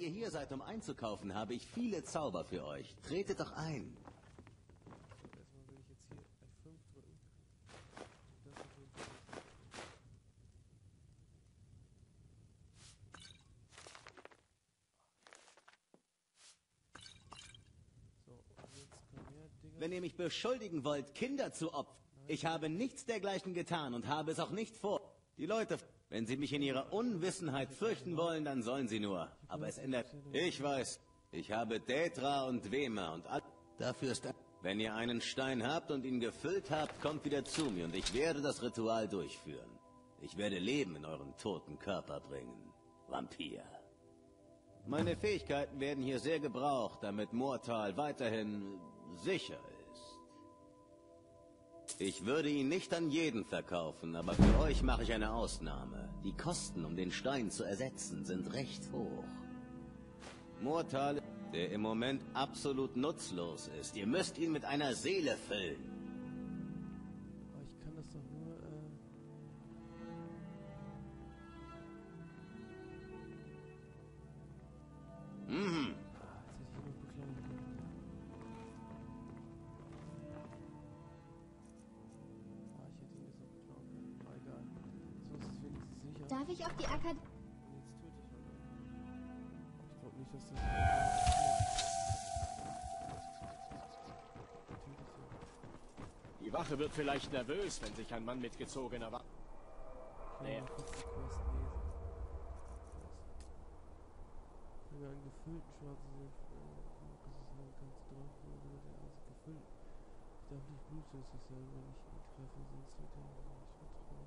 ihr hier seid, um einzukaufen, habe ich viele Zauber für euch. Tretet doch ein. Erstmal will ich jetzt hier F5 drücken. Das auf jeden Fall. So, und jetzt kommen mehr Dinger. Wenn ihr mich beschuldigen wollt, Kinder zu opfern. Ich habe nichts dergleichen getan und habe es auch nicht vor. Die Leute, wenn sie mich in ihrer Unwissenheit fürchten wollen, dann sollen sie nur. Aber es ändert... Ich weiß, ich habe Daedra und Dwemer und all... Dafür ist... Wenn ihr einen Stein habt und ihn gefüllt habt, kommt wieder zu mir und ich werde das Ritual durchführen. Ich werde Leben in euren toten Körper bringen. Vampir. Meine Fähigkeiten werden hier sehr gebraucht, damit Mortal weiterhin sicher ist. Ich würde ihn nicht an jeden verkaufen, aber für euch mache ich eine Ausnahme. Die Kosten, um den Stein zu ersetzen, sind recht hoch. Mortal, der im Moment absolut nutzlos ist. Ihr müsst ihn mit einer Seele füllen. Aber ich kann das doch nur, Mhm. Jetzt hätte ich ihn noch beklauen können. Ich hätte ihn jetzt noch beklauen können. Aber egal. So ist es wenigstens sicher. Darf ich auf die Akademie? Und jetzt töte ich halt einfach. Ich glaube nicht, dass das... Die Wache wird vielleicht nervös, wenn sich ein Mann mit gezogener Waffe... Okay, mal kurz die Quest lesen. Wenn wir einen gefüllten schwarzen Senf, das ist eine ganz drauf, wird er also gefüllt. Ich darf nicht blutdürstig sein, wenn ich ihn treffe, sonst wird er nicht vertrauen.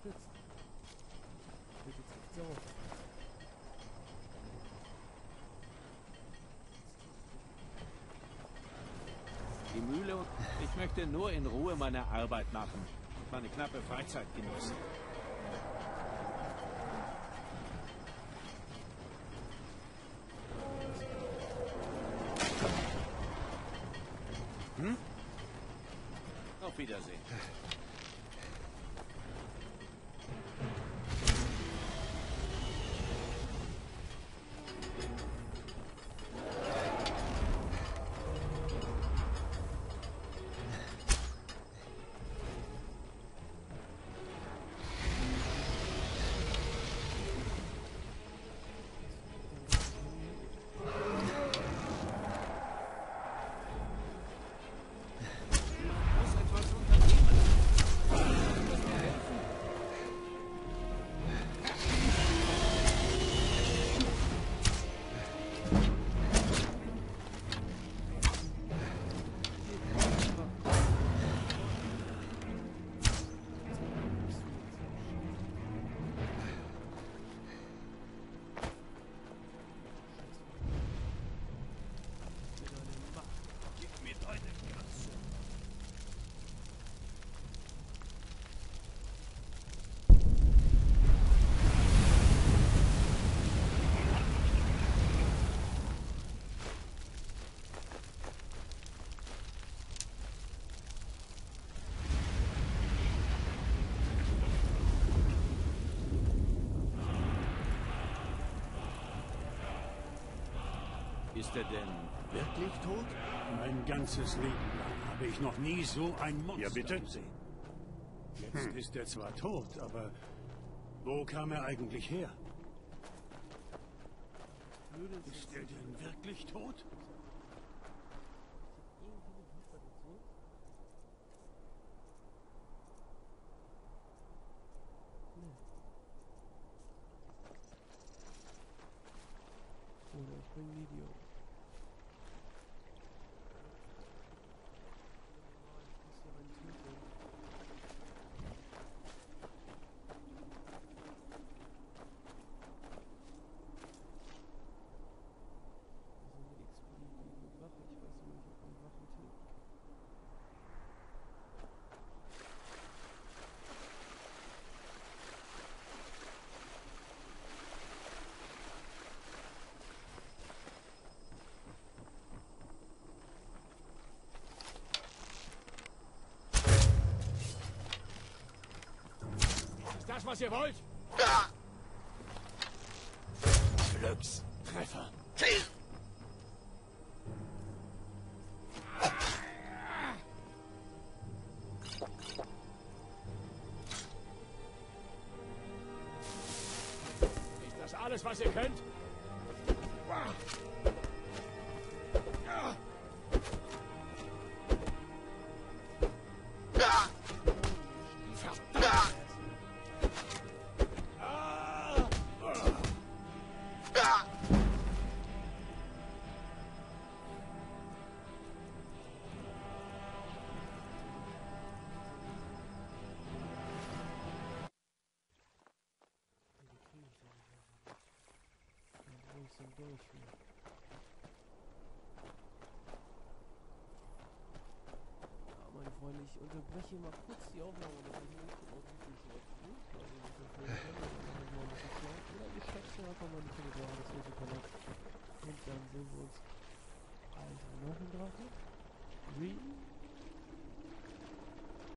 unterstützt. Ich bin jetzt nicht sauer. Die Mühle und ich möchte nur in Ruhe meine Arbeit machen und meine knappe Freizeit genießen. Auf Wiedersehen. Ist er denn wirklich tot? Mein ganzes Leben lang habe ich noch nie so ein Monster Ja, bitte? gesehen. Jetzt ist er zwar tot, aber wo kam er eigentlich her? Ist er denn wirklich tot? Oder ich bin ein Idiot. Ist das, was ihr wollt? Glückstreffer. Ist das alles, was ihr könnt? Durchführen. Ja, meine Freunde, ich unterbreche mal kurz die Aufnahme, damit ich nicht auf die Füße aufgehe. Also, ich empfehle mal ein bisschen klar. Oder ihr schreibt mir einfach mal in die Kommentare, das wäre super nett. Und dann sehen wir uns. Alter, noch ein Drache. Green.